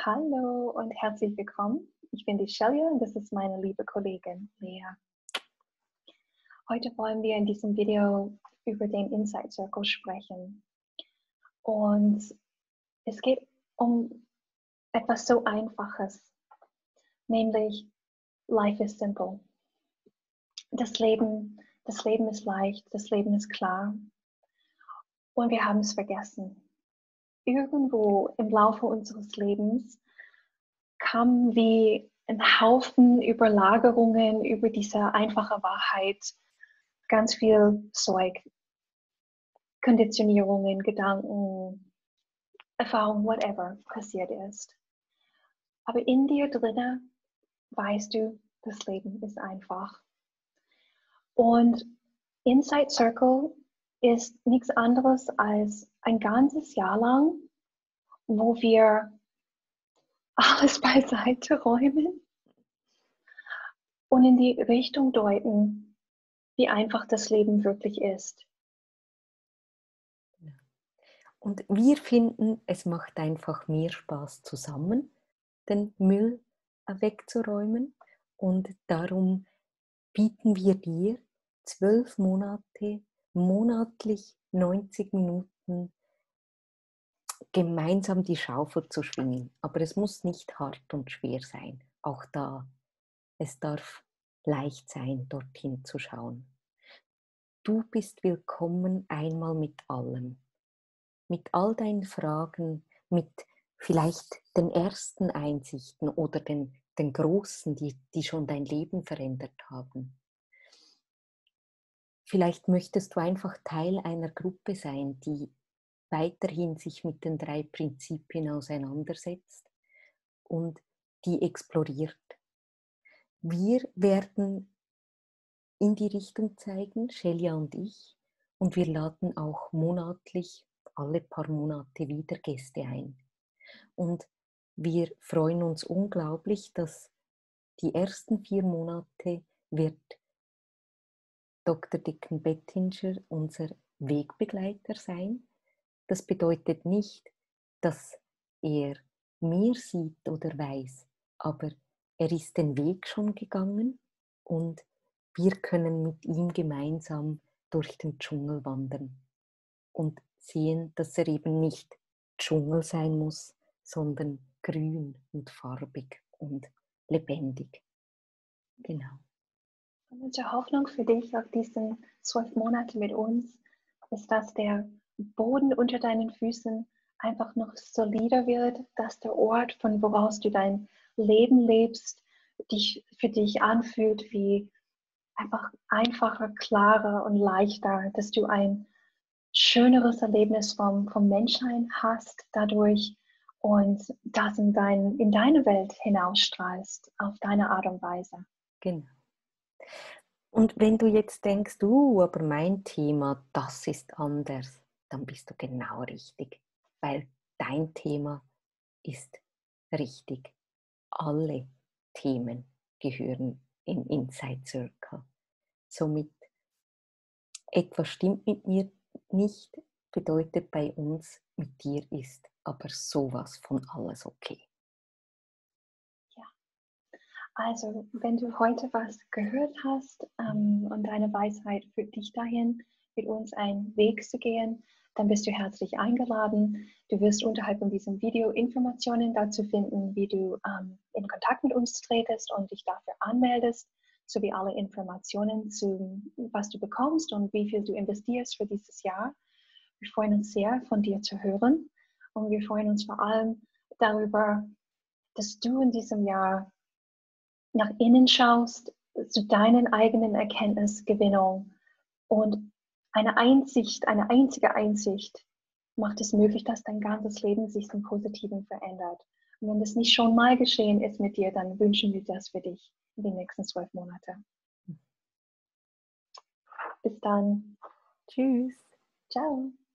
Hallo und herzlich willkommen. Ich bin die Shelly und das ist meine liebe Kollegin Lea. Heute wollen wir in diesem Video über den Insight Circle sprechen. Und es geht um etwas so Einfaches, nämlich Life is simple. Das Leben ist leicht, das Leben ist klar und wir haben es vergessen. Irgendwo im Laufe unseres Lebens kam wie ein Haufen Überlagerungen über diese einfache Wahrheit, ganz viel Zeug, Konditionierungen, Gedanken, Erfahrungen, whatever passiert ist. Aber in dir drinne weißt du, das Leben ist einfach. Und Insight Circle ist nichts anderes als ein ganzes Jahr lang, wo wir alles beiseite räumen und in die Richtung deuten, wie einfach das Leben wirklich ist. Und wir finden, es macht einfach mehr Spaß zusammen, den Müll wegzuräumen. Und darum bieten wir dir 12 Monate, monatlich 90 Minuten gemeinsam die Schaufel zu schwingen. Aber es muss nicht hart und schwer sein. Auch da, es darf leicht sein, dorthin zu schauen. Du bist willkommen einmal mit allem. Mit all deinen Fragen, mit vielleicht den ersten Einsichten oder den großen, die schon dein Leben verändert haben. Vielleicht möchtest du einfach Teil einer Gruppe sein, die weiterhin sich mit den 3 Prinzipien auseinandersetzt und die exploriert. Wir werden in die Richtung zeigen, Shelia und ich, und wir laden auch monatlich, alle paar Monate wieder Gäste ein. Und wir freuen uns unglaublich, dass die ersten 4 Monate wird Dr. Dicken Bettinger unser Wegbegleiter sein. Das bedeutet nicht, dass er mehr sieht oder weiß, aber er ist den Weg schon gegangen und wir können mit ihm gemeinsam durch den Dschungel wandern und sehen, dass er eben nicht Dschungel sein muss, sondern grün und farbig und lebendig. Genau. Und unsere Hoffnung für dich auf diesen 12 Monate mit uns ist, dass der Boden unter deinen Füßen einfach noch solider wird, dass der Ort, von woraus du dein Leben lebst, für dich anfühlt wie einfach einfacher, klarer und leichter, dass du ein schöneres Erlebnis vom Menschsein hast dadurch und das in deine Welt hinausstrahlst, auf deine Art und Weise. Genau. Und wenn du jetzt denkst, aber mein Thema, das ist anders, dann bist du genau richtig, weil dein Thema ist richtig. Alle Themen gehören in Insight Circle. Somit, etwas stimmt mit mir nicht, bedeutet bei uns, mit dir ist aber sowas von alles okay. Ja. Also, wenn du heute was gehört hast und deine Weisheit führt dich dahin, mit uns einen Weg zu gehen, dann bist du herzlich eingeladen. Du wirst unterhalb von diesem Video Informationen dazu finden, wie du in Kontakt mit uns tretest und dich dafür anmeldest, sowie alle Informationen zu, was du bekommst und wie viel du investierst für dieses Jahr. Wir freuen uns sehr, von dir zu hören und wir freuen uns vor allem darüber, dass du in diesem Jahr nach innen schaust, zu deinen eigenen Erkenntnisgewinnung und eine einzige Einsicht macht es möglich, dass dein ganzes Leben sich zum Positiven verändert. Und wenn das nicht schon mal geschehen ist mit dir, dann wünschen wir das für dich in den nächsten 12 Monaten. Bis dann. Tschüss. Ciao.